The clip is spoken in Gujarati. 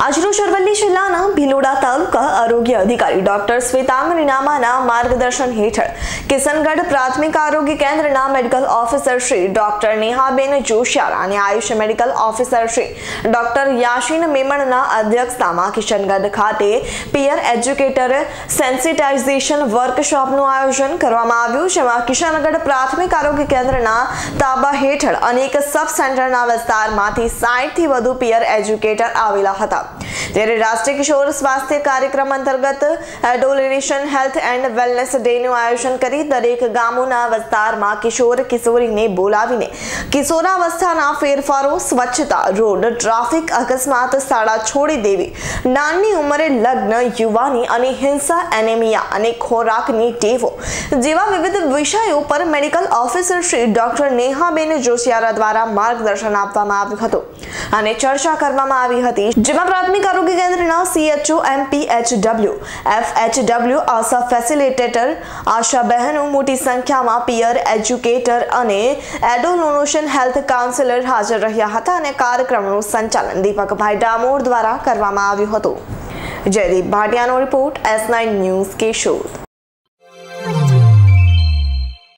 આજરોજ અરવલ્લી જિલ્લાના ભિલોડા તાલુકા આરોગ્ય અધિકારી ડોક્ટર શ્વેતાંગ નીનામાના માર્ગદર્શન હેઠળ કિશનગઢ પ્રાથમિક આરોગ્ય કેન્દ્રના medical officer Shri doctor Nehaben Joshiyar અને Ayush medical officer Shri doctor Yashin મેમણના અધ્યક્ષતામાં કિશનગઢ ખાતે પીયર એજ્યુકેટર સેન્સિટાઇઝેશન વર્કશોપનું આયોજન કરવામાં આવ્યું, જેમાં કિશનગઢ પ્રાથમિક આરોગ્ય કેન્દ્રના તાબા હેઠળ અનેક સબ સેન્ટરના વિસ્તારમાંથી 60 થી વધુ પીયર એજ્યુકેટર આવેલા હતા। ત્યારે રાષ્ટ્રીય કિશોર સ્વાસ્થ્ય કાર્યક્રમ અંતર્ગત એડોલેશન હેલ્થ એન્ડ વેલનેસ ડેનું આયોજન કરી દરેક ગામોના વિસ્તારમાં કિશોર કિશોરીને બોલાવીને કિશોરાવસ્થાના ફેરફારો, સ્વચ્છતા, રોડ ટ્રાફિક, અકસ્માત, શાળા છોડી દેવી, નાની ઉંમરે લગ્ન, યુવાની અને હિંસા, એનેમિયા અને ખોરાકની ટેવો જેવા વિવિધ વિષયો પર medical officer Shri doctor Nehaben Joshiyara દ્વારા માર્ગદર્શન આપવામાં આવ્યું હતું અને ચર્ચા કરવામાં આવી હતી, જેમાં પ્રાથમિક આરોગ્ય કેન્દ્રના CHO, MPHW, FHW, ASHA facilitator, ASHA બહેનો મોટી સંખ્યામાં પીયર એજ્યુકેટર અને એડોલેશન હેલ્થ કાઉન્સિલર હાજર રહ્યા હતા અને કાર્યક્રમનું સંચાલન દીપકભાઈ ડામોર દ્વારા કરવામાં આવ્યું હતું। જયદીપ ભાટિયાનો રિપોર્ટ, S9 ન્યૂઝ, કેશોદ।